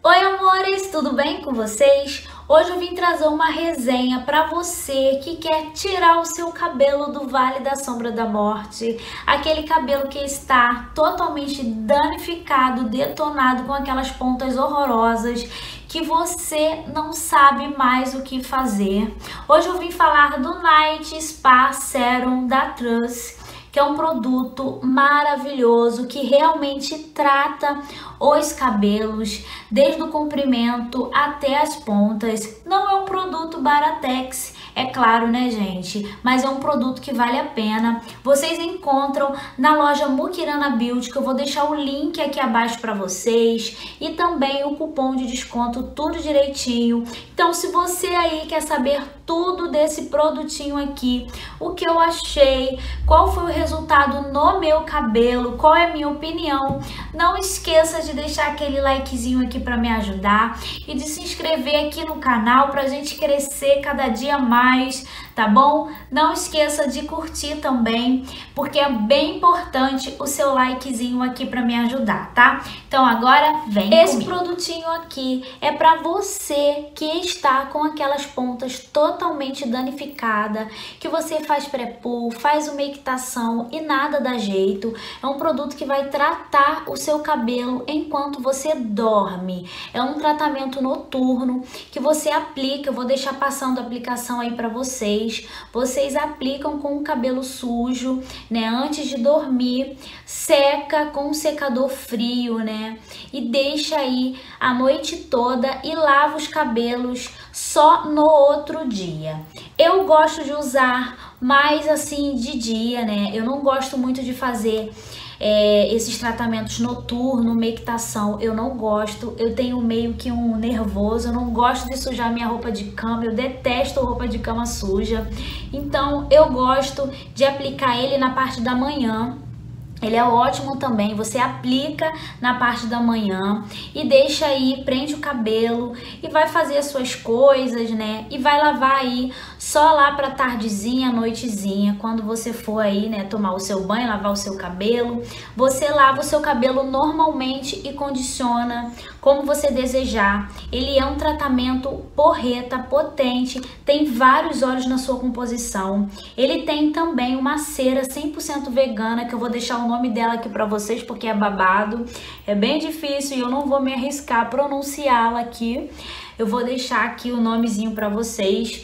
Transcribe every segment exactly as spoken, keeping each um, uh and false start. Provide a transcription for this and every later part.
Oi amores, tudo bem com vocês? Hoje eu vim trazer uma resenha para você que quer tirar o seu cabelo do Vale da Sombra da Morte, aquele cabelo que está totalmente danificado, detonado, com aquelas pontas horrorosas que você não sabe mais o que fazer. Hoje eu vim falar do Night Spa Serum da Truss, que é um produto maravilhoso que realmente trata os cabelos, desde o comprimento até as pontas. Não é um produto baratex, é claro, né, gente? Mas é um produto que vale a pena. Vocês encontram na loja Mukirana Beauty, que eu vou deixar o link aqui abaixo para vocês, e também o cupom de desconto, tudo direitinho. Então, se você aí quer saber tudo desse produtinho aqui, o que eu achei, qual foi o resultado no meu cabelo, qual é a minha opinião, não esqueça de deixar aquele likezinho aqui para me ajudar e de se inscrever aqui no canal para a gente crescer cada dia mais, tá bom? Não esqueça de curtir também, porque é bem importante o seu likezinho aqui para me ajudar, tá? Então agora vem Esse comigo. Produtinho aqui é para você que está com aquelas pontas totalmente danificadas, que você faz pré-pull, faz umectação e nada dá jeito. É um produto que vai tratar o seu cabelo enquanto você dorme. É um tratamento noturno que você aplica, eu vou deixar passando a aplicação aí para vocês. Vocês aplicam com o cabelo sujo, né, antes de dormir, seca com um secador frio, né, e deixa aí a noite toda e lava os cabelos só no outro dia. Eu gosto de usar mais assim de dia, né, eu não gosto muito de fazer É, esses tratamentos noturnos, umectação, eu não gosto. Eu tenho meio que um nervoso, eu não gosto de sujar minha roupa de cama, eu detesto roupa de cama suja. Então eu gosto de aplicar ele na parte da manhã. Ele é ótimo também, você aplica na parte da manhã e deixa aí, prende o cabelo e vai fazer as suas coisas, né? E vai lavar aí só lá pra tardezinha, noitezinha, quando você for aí, né, tomar o seu banho, lavar o seu cabelo. Você lava o seu cabelo normalmente e condiciona como você desejar. Ele é um tratamento porreta, potente, tem vários óleos na sua composição. Ele tem também uma cera cem por cento vegana, que eu vou deixar o nome dela aqui para vocês porque é babado, é bem difícil e eu não vou me arriscar a pronunciá-la aqui. Eu vou deixar aqui o nomezinho para vocês.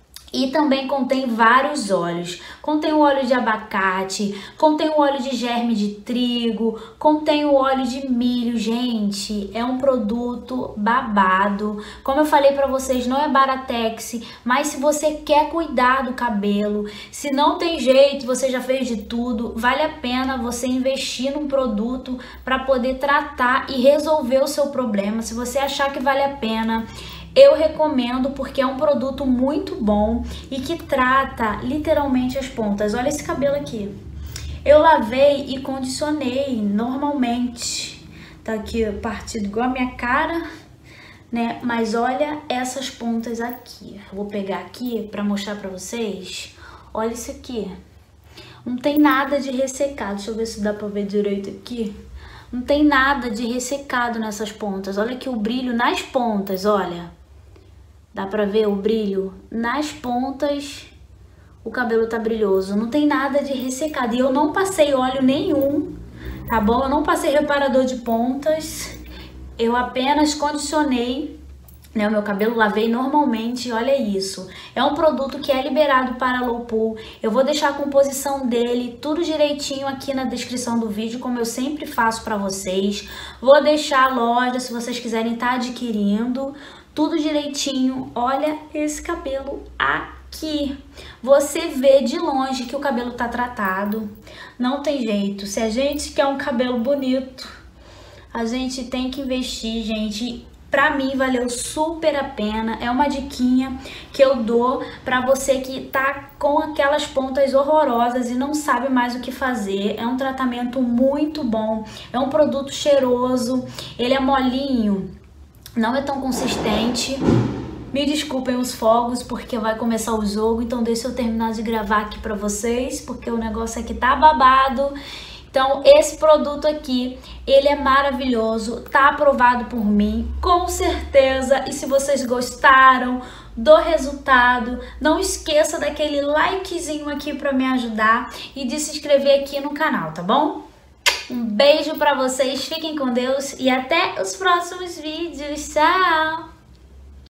E também contém vários óleos, contém o óleo de abacate, contém o óleo de germe de trigo, contém o óleo de milho. Gente, é um produto babado. Como eu falei para vocês, não é baratex, mas se você quer cuidar do cabelo, se não tem jeito, você já fez de tudo, vale a pena você investir num produto para poder tratar e resolver o seu problema. Se você achar que vale a pena, eu recomendo, porque é um produto muito bom e que trata literalmente as pontas. Olha esse cabelo aqui. Eu lavei e condicionei normalmente. Tá aqui partido igual a minha cara, né? Mas olha essas pontas aqui. Eu vou pegar aqui para mostrar para vocês. Olha isso aqui. Não tem nada de ressecado. Deixa eu ver se dá para ver direito aqui. Não tem nada de ressecado nessas pontas. Olha aqui o brilho nas pontas, olha. Dá pra ver o brilho nas pontas, o cabelo tá brilhoso, não tem nada de ressecado. E eu não passei óleo nenhum, tá bom? Eu não passei reparador de pontas, eu apenas condicionei, né, o meu cabelo, lavei normalmente. Olha isso, é um produto que é liberado para low pool. Eu vou deixar a composição dele tudo direitinho aqui na descrição do vídeo, como eu sempre faço para vocês. Vou deixar a loja se vocês quiserem estar adquirindo. Tudo direitinho. Olha esse cabelo aqui. Você vê de longe que o cabelo tá tratado. Não tem jeito. Se a gente quer um cabelo bonito, a gente tem que investir, gente. Pra mim valeu super a pena. É uma diquinha que eu dou pra você que tá com aquelas pontas horrorosas e não sabe mais o que fazer. É um tratamento muito bom. É um produto cheiroso. Ele é molinho. Não é tão consistente. Me desculpem os fogos, porque vai começar o jogo. Então deixa eu terminar de gravar aqui pra vocês, porque o negócio aqui tá babado. Então esse produto aqui, ele é maravilhoso, tá aprovado por mim, com certeza. E se vocês gostaram do resultado, não esqueça daquele likezinho aqui para me ajudar e de se inscrever aqui no canal, tá bom? Um beijo para vocês, fiquem com Deus e até os próximos vídeos. Tchau!